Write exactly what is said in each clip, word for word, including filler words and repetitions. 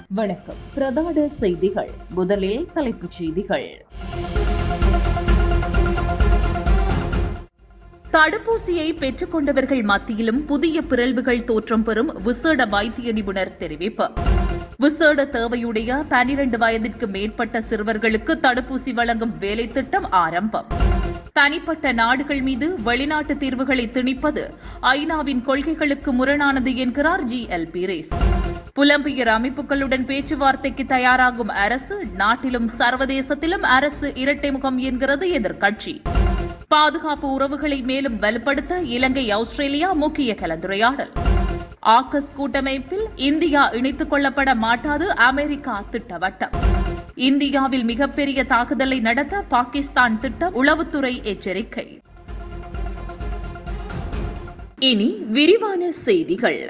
வணக்கம். பிரதான செய்திகள். முதலில் தலைப்புச் செய்திகள். தடுப்பூசியை பெற்றுக் கொண்டவர்கள் மத்தியிலும் புதிய பிறழ்வுகள் தோற்றம் பெறும் விசேட வைத்திய நிபுணர் தெரிவிப்பு. விசேட தேவையுடைய பனிரண்டு வயதிற்கு மேற்பட்ட சிறுவர்களுக்கு தடுப்பூசி வழங்கும் வேலை திட்டம் ஆரம்பம். தனிப்பட்ட நாடுகள் மீது வெளிநாட்டு தீர்வுகளை திணிப்பது ஐநாவின் கொள்கைகளுக்கு முரணானது என்கிறார் ஜி எல் பீரிஸ். புலம்பெயர் அமைப்புகளுடன் பேச்சுவார்த்தைக்கு தயாராகும் அரசு, நாட்டிலும் சர்வதேசத்திலும் அரசு இரட்டை முகம் என்கிறது எதிர்க்கட்சி. பாதுகாப்பு உறவுகளை மேலும் வலுப்படுத்த இலங்கை ஆஸ்திரேலியா முக்கிய கலந்துரையாடல். ஆகஸ் கூட்டமைப்பில் இந்தியா இணைத்துக் கொள்ளப்பட மாட்டாது அமெரிக்கா திட்டவட்டம். இந்தியாவில் மிகப்பெரிய தாக்குதலை நடத்த பாகிஸ்தான் திட்டம், உளவுத்துறை எச்சரிக்கை. இனி விரிவான செய்திகள்.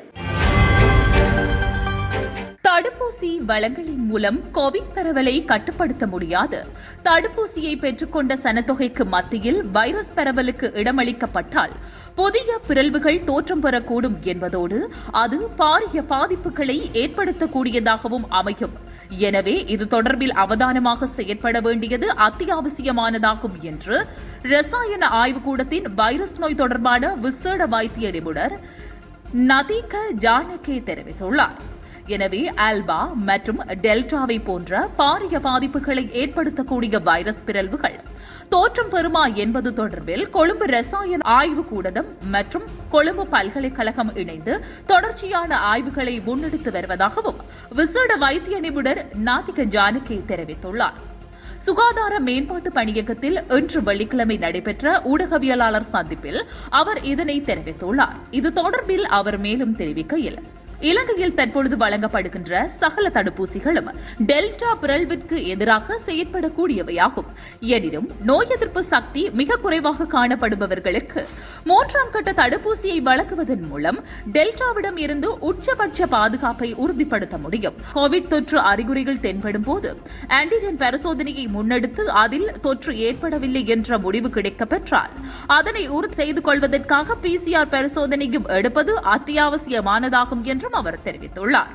தடுப்பூசி வழங்கலின் மூலம் கோவிட் பரவலை கட்டுப்படுத்த முடியாது. தடுப்பூசியை பெற்றுக்கொண்ட சனத்தொகைக்கு மத்தியில் வைரஸ் பரவலுக்கு இடமளிக்கப்பட்டால் புதிய பிறழ்வுகள் தோற்றம் பெறக்கூடும் என்பதோடு அது பாரிய பாதிப்புகளை ஏற்படுத்தக்கூடியதாகவும் அமையும். எனவே இது தொடர்பில் அவதானமாக செயற்பட வேண்டியது அத்தியாவசியமானதாகும் என்று ரசாயன ஆய்வுக்கூடத்தின் வைரஸ் நோய் தொடர்பான விசேட வைத்திய நிபுணர் நதீக ஜானகே தெரிவித்துள்ளார். எனவே ஆல்பா மற்றும் டெல்டாவை போன்ற பாரிய பாதிப்புகளை ஏற்படுத்தக்கூடிய வைரஸ் பிறழ்வுகள் தோற்றம் பெறுமா என்பது தொடர்பில் கொழும்பு ரசாயன ஆய்வு கூடம் மற்றும் கொழும்பு பல்கலைக்கழகம் இணைந்து தொடர்ச்சியான ஆய்வுகளை முன்னெடுத்து வருவதாகவும் விசேட வைத்திய நிபுணர் நாதிக ஜானகே தெரிவித்துள்ளார். சுகாதார மேம்பாட்டு பணியகத்தில் இன்று வெள்ளிக்கிழமை நடைபெற்ற ஊடகவியலாளர் சந்திப்பில் அவர் இதனை தெரிவித்துள்ளார். இது தொடர்பில் அவர் மேலும் தெரிவிக்கையில், இலங்கையில் தற்பொழுது வழங்கப்படுகின்ற சகல தடுப்பூசிகளும் டெல்டா பிறழ்விற்கு எதிராக செயற்படக்கூடியவையாகும். எனினும் நோய் எதிர்ப்பு சக்தி மிக குறைவாக காணப்படுபவர்களுக்கு மூன்றாம் கட்ட தடுப்பூசியை வழங்குவதன் மூலம் டெல்டாவிடம் இருந்து உச்சபட்ச பாதுகாப்பை உறுதிப்படுத்த முடியும். கோவிட் தொற்று அறிகுறிகள் தென்படும் போது ஆன்டிஜென் பரிசோதனையை முன்னெடுத்து அதில் தொற்று ஏற்படவில்லை என்ற முடிவு கிடைக்கப்பெற்றால் அதனை உறுதி செய்து கொள்வதற்காக பிசிஆர் பரிசோதனையும் எடுப்பது அத்தியாவசியமானதாகும் என்று அவர் தெரிவித்துள்ளார்.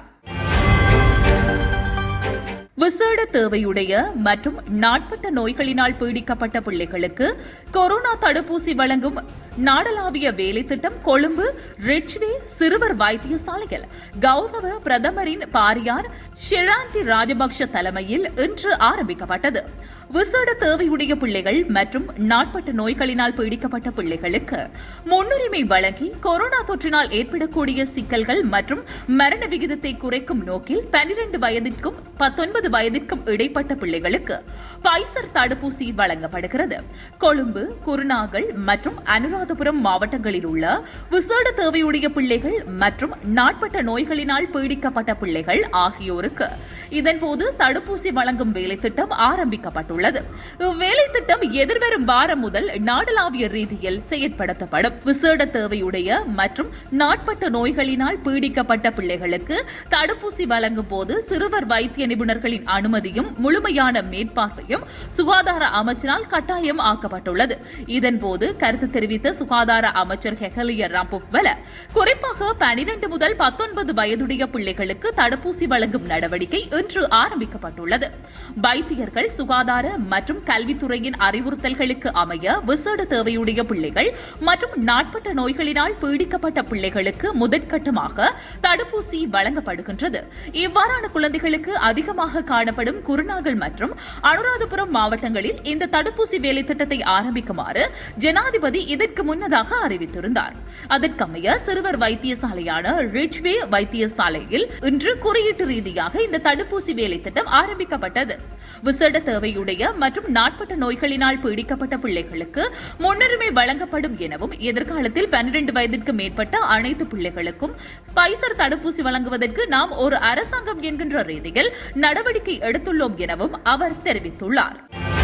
விசேட தேவையுடைய மற்றும் நாட்பட்ட நோய்களினால் பீடிக்கப்பட்ட பிள்ளைகளுக்கு கொரோனா தடுப்பூசி வழங்கும் நாடளாவிய வேலை திட்டம் கொழும்பு ரிட்ச்வே சிறுவர் வைத்தியசாலையில் கௌரவ பிரதமரின் பாரியார் ஷிராந்தி ராஜபக்ஷ தலைமையில் இன்று ஆரம்பிக்கப்பட்டது. விசேட தேவையுடைய பிள்ளைகள் மற்றும் நாட்பட்ட நோய்களினால் பீடிக்கப்பட்ட பிள்ளைகளுக்கு முன்னுரிமை வழங்கி கொரோனா தொற்றினால் ஏற்படக்கூடிய சிக்கல்கள் மற்றும் மரண விகிதத்தை குறைக்கும் நோக்கில் பனிரண்டு வயதிற்கும் பத்தொன்பது வயதிற்கும் இடைப்பட்ட பிள்ளைகளுக்கு பைசர் தடுப்பூசி வழங்கப்படுகிறது. கொழும்பு, குருநாகல் மற்றும் அனுராதபுரம் மாவட்டங்களில் உள்ள விசேட தேவையுடைய பிள்ளைகள் மற்றும் நாட்பட்ட நோய்களினால் பீடிக்கப்பட்ட பிள்ளைகள் ஆகியோருக்கு இதன்போது தடுப்பூசி வழங்கும் வேலை திட்டம் ஆரம்பிக்கப்பட்டுள்ளது. இவ்வேலை திட்டம் எதிர்வரும் வாரம் முதல் நாடளாவிய ரீதியில் செயற்படுத்தப்படும். விசேட தேவையுடைய மற்றும் நாட்பட்ட நோய்களினால் பீடிக்கப்பட்ட பிள்ளைகளுக்கு தடுப்பூசி வழங்கும் போது சிறுவர் வைத்திய நிபுணர்களின் அனுமதியும் முழுமையான மேற்பார்வையும் சுகாதார அமைச்சரால் கட்டாயம் ஆக்கப்பட்டுள்ளது. இதன்போது கருத்து தெரிவித்த சுகாதார அமைச்சர் ஹெகலிய ராம்புவல, குறிப்பாக பனிரண்டு முதல் பத்தொன்பது வயதுடைய பிள்ளைகளுக்கு தடுப்பூசி வழங்கும் நடவடிக்கை இன்று ஆரம்பிக்கப்பட்டுள்ளது. வைத்தியர்கள், சுகாதார மற்றும் கல்வித்துறையின் அறிவுறுத்தல்களுக்கு அமைய விசேட தேவையுடைய பிள்ளைகள் மற்றும் நாட்பட்ட நோய்களினால் பீடிக்கப்பட்ட பிள்ளைகளுக்கு முதற்கட்டமாக தடுப்பூசி வழங்கப்படுகின்றது. இவ்வாறான குழந்தைகளுக்கு அதிகமாக காணப்படும் குருநாகல் மற்றும் அனுராதபுரம் மாவட்டங்களில் இந்த தடுப்பூசி வேலை திட்டத்தை ஆரம்பிக்குமாறு ஜனாதிபதி இதற்கு முன்னதாக அறிவித்திருந்தார். அதற்கமைய சிறுவர் வைத்தியசாலையான ரிட்ச்வே வைத்தியசாலையில் இன்று குறியீட்டு ரீதியாக இந்த தடுப்பூசி வேலை திட்டம் ஆரம்பிக்கப்பட்டது. விசேட தேவையுடைய மற்றும் நாட்பட்ட நோய்களினால் பீடிக்கப்பட்ட பிள்ளைகளுக்கு முன்னுரிமை வழங்கப்படும் எனவும் எதிர்காலத்தில் பன்னிரண்டு வயதிற்கு மேற்பட்ட அனைத்து பிள்ளைகளுக்கும் பைசர் தடுப்பூசி வழங்குவதற்கு நாம் ஒரு அரசாங்கம் என்கின்ற ரீதியில் நடவடிக்கை எடுத்துள்ளோம் எனவும் அவர் தெரிவித்துள்ளார்.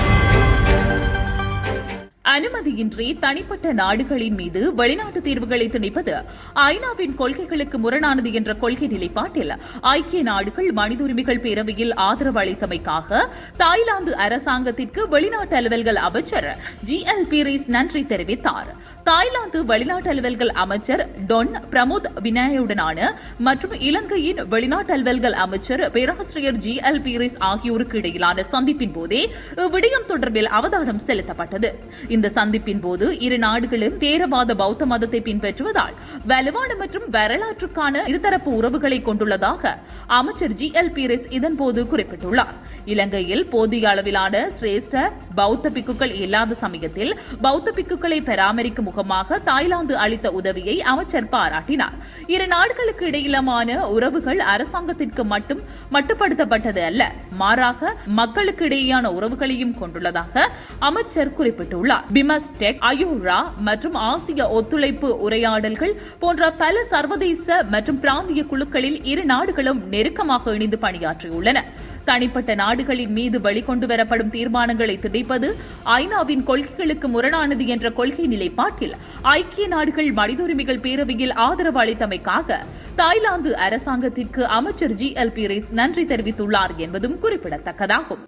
அனுமதியின்றி தனிப்பட்ட நாடுகளின் மீது வெளிநாட்டு தீர்வுகளை திணிப்பது ஐநாவின் கொள்கைகளுக்கு முரணானது என்ற கொள்கை நிலைப்பாட்டில் ஐக்கிய நாடுகள் மனித உரிமைகள் பேரவையில் ஆதரவு அளித்தமைக்காக தாய்லாந்து அரசாங்கத்திற்கு வெளிநாட்டு அலுவல்கள் அமைச்சர் ஜி எல் பீரிஸ் நன்றி தெரிவித்தார். தாய்லாந்து வெளிநாட்டு அலுவல்கள் அமைச்சர் டொன் பிரமோத் வினாயுடனான மற்றும் இலங்கையின் வெளிநாட்டு அலுவல்கள் அமைச்சர் பேராசிரியர் ஜி எல் பீரிஸ் ஆகியோருக்கு இடையிலான சந்திப்பின் போதே இவ்விடயம் தொடர்பில் அவதானம் செலுத்தப்பட்டது. இந்த சந்திப்பின் போது இரு நாடுகளும் தேரவாத பௌத்த மதத்தை பின்பற்றுவதால் வலுவான மற்றும் வரலாற்றுக்கான இருதரப்பு உறவுகளை கொண்டுள்ளதாக அமைச்சர் ஜி எல் பீரிஸ் இதன்போது குறிப்பிட்டுள்ளார். இலங்கையில் போதிய அளவிலான சிரேஷ்ட பௌத்த பிக்குகள் இல்லாத சமயத்தில் பௌத்த பிக்குகளை பராமரிக்கும் முகமாக தாய்லாந்து அளித்த உதவியை அமைச்சர் பாராட்டினார். இரு நாடுகளுக்கு இடையிலான உறவுகள் அரசாங்கத்திற்கு மட்டும் மட்டுப்படுத்தப்பட்டது அல்ல, மாறாக மக்களுக்கு இடையேயான உறவுகளையும் கொண்டுள்ளதாக அமைச்சர் குறிப்பிட்டுள்ளார். பிமஸ்டெக், அயோரா மற்றும் ஆசிய ஒத்துழைப்பு உரையாடல்கள் போன்ற பல சர்வதேச மற்றும் பிராந்திய குழுக்களில் இரு நாடுகளும் நெருக்கமாக இணைந்து பணியாற்றியுள்ளன. தனிப்பட்ட நாடுகளின் மீது வெளிக்கொண்டு வரப்படும் தீர்மானங்களை திணிப்பது ஐநாவின் கொள்கைகளுக்கு முரணானது என்ற கொள்கை நிலைப்பாட்டில் ஐக்கிய நாடுகள் மனித உரிமைகள் பேரவையில் ஆதரவு அளித்தமைக்காக தாய்லாந்து அரசாங்கத்திற்கு அமைச்சர் ஜி எல் பீரிஸ் நன்றி தெரிவித்துள்ளார் என்பதும் குறிப்பிடத்தக்கதாகும்.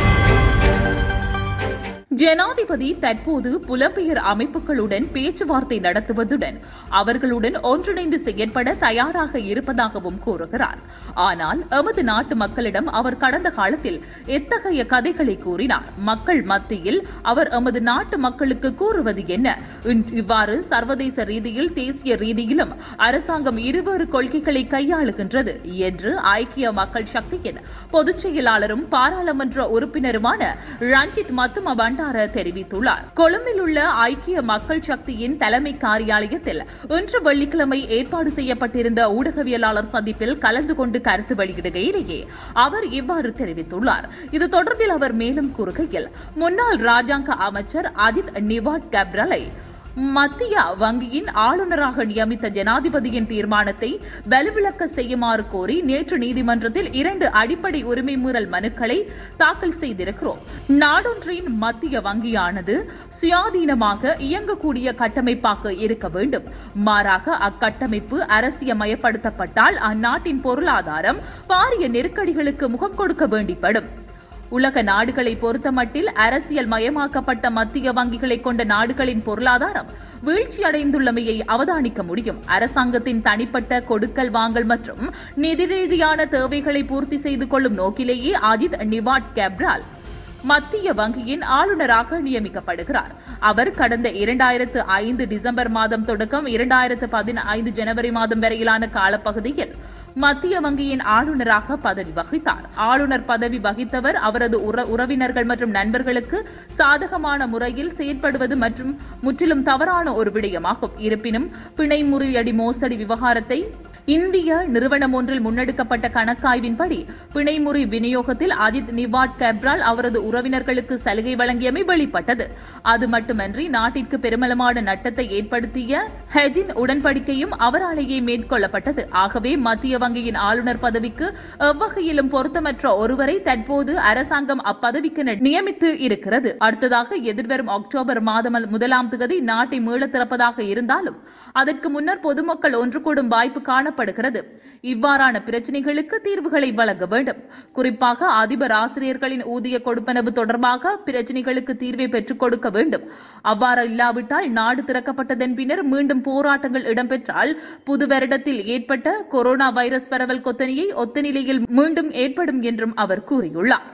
ஜனாதிபதி தற்போது புலம்பெயர் அமைப்புகளுடன் பேச்சுவார்த்தை நடத்துவதுடன் அவர்களுடன் ஒன்றிணைந்து செயற்பட தயாராக இருப்பதாகவும் கூறுகிறார். ஆனால் எமது நாட்டு மக்களிடம் அவர் கடந்த காலத்தில் எத்தகைய கதைகளை கூறினார்? மக்கள் மத்தியில் அவர் எமது நாட்டு மக்களுக்கு கூறுவது என்ன? இவ்வாறு சர்வதேச ரீதியில் தேசிய ரீதியிலும் அரசாங்கம் இருவேறு கொள்கைகளை கையாளுகின்றது என்று ஐக்கிய மக்கள் சக்தியின் பொதுச் செயலாளரும் பாராளுமன்ற உறுப்பினருமான ரஞ்சித் மத்தும பண்டார தெரிவித்துள்ளார். கொழும்பில் உள்ள ஐக்கிய மக்கள் சக்தியின் தலைமை காரியாலயத்தில் இன்று வெள்ளிக்கிழமை ஏற்பாடு செய்யப்பட்டிருந்த ஊடகவியலாளர் சந்திப்பில் கலந்து கொண்டு கருத்து வெளியிடுகையிலேயே அவர் இவ்வாறு தெரிவித்துள்ளார். இது தொடர்பில் அவர் மேலும் கூறுகையில், முன்னாள் ராஜாங்க அமைச்சர் அஜித் நிவாட் கேப்ரலை மத்திய வங்கியின் ஆளுநராக நியமித்த ஜனாதிபதியின் தீர்மானத்தை வலுவிழக்க செய்யுமாறு கோரி நேற்று நீதிமன்றத்தில் இரண்டு அடிப்படை உரிமை மீறல் மனுக்களை தாக்கல் செய்திருக்கிறோம். நாடொன்றின் மத்திய வங்கியானது சுயாதீனமாக இயங்கக்கூடிய கட்டமைப்பாக இருக்க வேண்டும். மாறாக அக்கட்டமைப்பு அரசியமயப்படுத்தப்பட்டால் அந்நாட்டின் பொருளாதாரம் பாரிய நெருக்கடிகளுக்கு முகம் கொடுக்க வேண்டிப்படும். உலக நாடுகளை பொறுத்தமட்டில் அரசியல் மயமாக்கப்பட்ட மத்திய வங்கிகளை கொண்ட நாடுகளின் பொருளாதாரம் வீழ்ச்சியடைந்துள்ளமையை அவதானிக்க முடியும். அரசாங்கத்தின் தனிப்பட்ட கொடுக்கல் வாங்கல் மற்றும் நிதி ரீதியான தேவைகளை பூர்த்தி செய்து கொள்ளும் நோக்கிலேயே அஜித் நிவாட் கேப்ரால் மத்திய வங்கியின் ஆளுநராக நியமிக்கப்படுகிறார். அவர் கடந்த இரண்டாயிரத்து ஐந்து டிசம்பர் மாதம் தொடக்கம் இரண்டாயிரத்து பதினைந்து ஜனவரி மாதம் வரையிலான காலப்பகுதியில் மத்திய வங்கியின் ஆளுநராக பதவி வகித்தார். ஆளுநர் பதவி வகித்தவர் அவரது உறவினர்கள் மற்றும் நண்பர்களுக்கு சாதகமான முறையில் செயற்படுவது மற்றும் முற்றிலும் தவறான ஒரு விடயமாகும். இருப்பினும் பிணை முறியடி மோசடி விவகாரத்தை இந்திய நிறுவனம் ஒன்றில் முன்னெடுக்கப்பட்ட கணக்காய்வின்படி பிணைமுறி விநியோகத்தில் அஜித் நிவாட் கேப்ரால் அவரது உறவினர்களுக்கு சலுகை வழங்கியமை வெளிப்பட்டது. அது மட்டுமன்றி நாட்டிற்கு பெருமளமான நட்டத்தை ஏற்படுத்திய ஹெஜின் உடன்படிக்கையும் அவராலேயே மேற்கொள்ளப்பட்டது. ஆகவே மத்திய வங்கியின் ஆளுநர் பதவிக்கு எவ்வகையிலும் பொருத்தமற்ற ஒருவரை தற்போது அரசாங்கம் அப்பதவிக்கு நியமித்து இருக்கிறது. அடுத்ததாக எதிர்வரும் அக்டோபர் மாதம் முதலாம் தேதி நாட்டை மீள திறப்பதாக இருந்தாலும் அதற்கு முன்னர் பொதுமக்கள் ஒன்று கூடும் வாய்ப்பு காண படுகிறது. இவ்வாறான பிரச்சனைகளுக்கு தீர்வுகளை வழங்க வேண்டும். குறிப்பாக அதிபர் ஆசிரியர்களின் ஊதிய கொடுப்பனவு தொடர்பாக பிரச்சனைகளுக்கு தீர்வை பெற்றுக் கொடுக்க வேண்டும். அவ்வாறு இல்லாவிட்டால் நாடு திறக்கப்பட்டதன் பின்னர் மீண்டும் போராட்டங்கள் இடம்பெற்றால் புது வருடத்தில் ஏற்பட்ட கொரோனா வைரஸ் பரவல் கொத்தனியை ஒத்த நிலையில் மீண்டும் ஏற்படும் என்றும் அவர் கூறியுள்ளார்.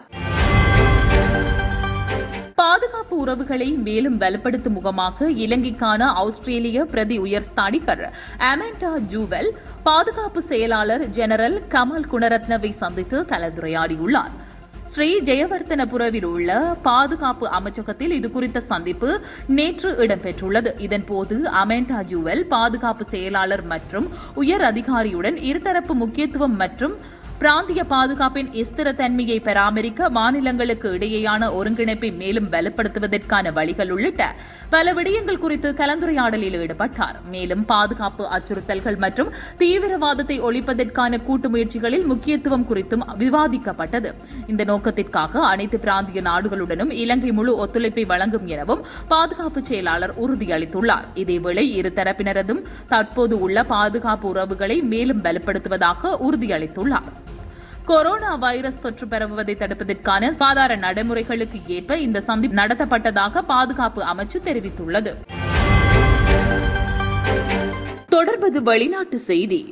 பாதுகாப்பு உறவுகளை மேலும் வலுப்படுத்தும் முகமாக இலங்கைக்கான ஆஸ்திரேலிய பிரதி உயர்ஸ்தானிகர் அமெண்டா ஜூவல் பாதுகாப்பு செயலாளர் ஜெனரல் கமல் குணரத்னவை சந்தித்து கலந்துரையாடியுள்ளார். ஸ்ரீ ஜெயவர்த்தனபுரவில் உள்ள பாதுகாப்பு அமைச்சகத்தில் இதுகுறித்த சந்திப்பு நேற்று இடம்பெற்றுள்ளது. இதன்போது அமெண்டா ஜூவல் பாதுகாப்பு செயலாளர் மற்றும் உயர் அதிகாரியுடன் இருதரப்பு முக்கியத்துவம் மற்றும் பிராந்திய பாதுகாப்பின் ஸ்திரத்தன்மையை பராமரிக்க மாநிலங்களுக்கு இடையேயான ஒருங்கிணைப்பை மேலும் வலுப்படுத்துவதற்கான வழிகள் உள்ளிட்ட பல விடயங்கள் குறித்து கலந்துரையாடலில் ஈடுபட்டார். மேலும் பாதுகாப்பு அச்சுறுத்தல்கள் மற்றும் தீவிரவாதத்தை ஒழிப்பதற்கான கூட்டு முயற்சிகளில் முக்கியத்துவம் குறித்தும் விவாதிக்கப்பட்டது. இந்த நோக்கத்திற்காக அனைத்து பிராந்திய நாடுகளுடனும் இலங்கை முழு ஒத்துழைப்பை வழங்கும் எனவும் பாதுகாப்பு செயலாளர் உறுதியளித்துள்ளார். இதேவேளை இரு தரப்பினரதும் தற்போது உள்ள பாதுகாப்பு உறவுகளை மேலும் வலுப்படுத்துவதாக உறுதியளித்துள்ளார். கொரோனா வைரஸ் தொற்று பரவுவதை தடுப்பதற்கான சாதாரண நடைமுறைகளுக்கு ஏற்ப இந்த சந்திப்பு நடத்தப்பட்டதாக பாதுகாப்பு அமைச்சு தெரிவித்துள்ளது. தொடர்பது வெளிநாட்டு செய்தி.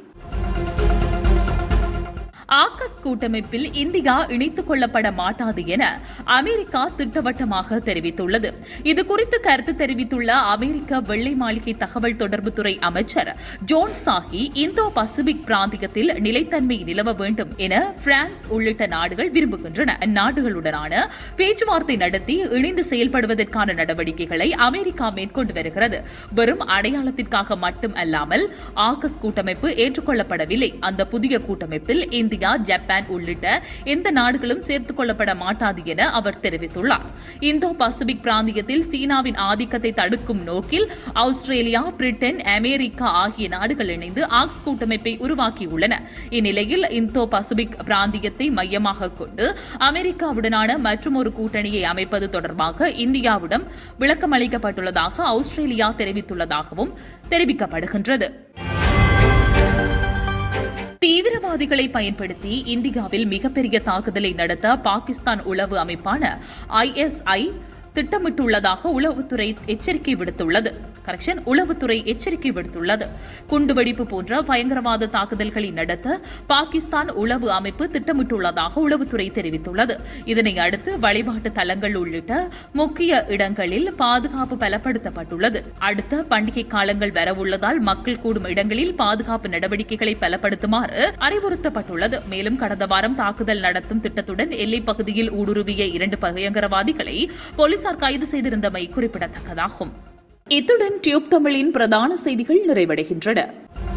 ஆகஸ் கூட்டமைப்பில் இந்தியா இணைத்துக் கொள்ளப்பட மாட்டாது என அமெரிக்கா திட்டவட்டமாக தெரிவித்துள்ளது. இதுகுறித்து கருத்து தெரிவித்துள்ள அமெரிக்க வெள்ளை மாளிகை தகவல் தொடர்புத்துறை அமைச்சர் ஜோன் சாஹி, இந்தோ பசிபிக் பிராந்தியத்தில் நிலைத்தன்மை நிலவ வேண்டும் என பிரான்ஸ் உள்ளிட்ட நாடுகள் விரும்புகின்றன. அந்நாடுகளுடனான பேச்சுவார்த்தை நடத்தி இணைந்து செயல்படுவதற்கான நடவடிக்கைகளை அமெரிக்கா மேற்கொண்டு வருகிறது. வெறும் அடையாளத்திற்காக மட்டும் அல்லாமல் ஆகஸ் கூட்டமைப்பு ஏற்றுக்கொள்ளப்படவில்லை. அந்த புதிய கூட்டமைப்பில் இந்தியா, ஜப்பான் உள்ளிட்ட எந்த நாடுகளும் சேர்த்துக் கொள்ளப்பட மாட்டாது என அவர் தெரிவித்துள்ளார். இந்தோ பசிபிக் பிராந்தியத்தில் சீனாவின் ஆதிக்கத்தை தடுக்கும் நோக்கில் ஆஸ்திரேலியா, பிரிட்டன், அமெரிக்கா ஆகிய நாடுகள் இணைந்து ஆக்ஸ் கூட்டமைப்பை உருவாக்கியுள்ளன. இந்நிலையில் இந்தோ பசிபிக் பிராந்தியத்தை மையமாக கொண்டு அமெரிக்காவுடனான மற்றொரு கூட்டணியை அமைப்பது தொடர்பாக இந்தியாவிடம் விளக்கம் அளிக்கப்பட்டுள்ளதாக ஆஸ்திரேலியா தெரிவித்துள்ளதாகவும் தெரிவிக்கப்படுகின்றது. தீவிரவாதிகளை பயன்படுத்தி இந்தியாவில் மிகப்பெரிய தாக்குதலை நடத்த பாகிஸ்தான் உளவு அமைப்பான ஐ எஸ் ஐ திட்டமிட்டுள்ளதாக உளவுத்துறை எச்சரிக்கை விடுத்துள்ளது. கரெக்ஷன் உளவுத்துறை எச்சரிக்கை விடுத்துள்ளது. குண்டுவெடிப்பு போன்ற பயங்கரவாத தாக்குதல்களை நடத்த பாகிஸ்தான் உளவு அமைப்பு திட்டமிட்டுள்ளதாக உளவுத்துறை தெரிவித்துள்ளது. இதனை அடுத்து வழிபாட்டு தலங்கள் உள்ளிட்ட முக்கிய இடங்களில் பாதுகாப்பு பலப்படுத்தப்பட்டுள்ளது. அடுத்த பண்டிகை காலங்கள் வரவுள்ளதால் மக்கள் கூடும் இடங்களில் பாதுகாப்பு நடவடிக்கைகளை பலப்படுத்துமாறு அறிவுறுத்தப்பட்டுள்ளது. மேலும் கடந்த வாரம் தாக்குதல் நடத்தும் திட்டத்துடன் எல்லைப் பகுதியில் ஊடுருவிய இரண்டு பயங்கரவாதிகளை போலீசார் கைது செய்திருந்தமை குறிப்பிடத்தக்கதாகும். இத்துடன் டியூப் தமிழின் பிரதான செய்திகள் நிறைவடைகின்றன.